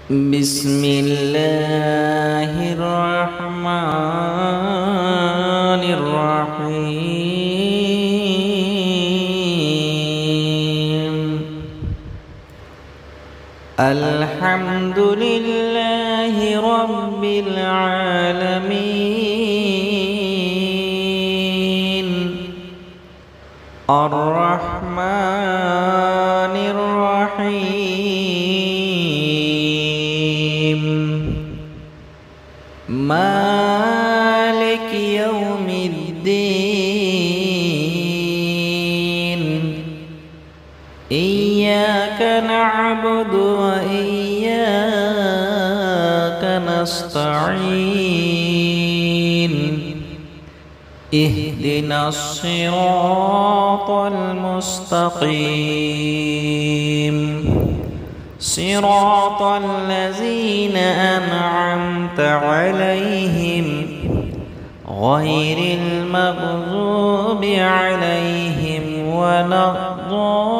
بسم الله الرحمن الرحيم. الحمد لله رب العالمين الرحمن الرحيم مالك يوم الدين. إياك نعبد وإياك نستعين. اهدنا الصراط المستقيم صراط الذين أنعمت عليهم غير المغضوب عليهم ولا الضالين.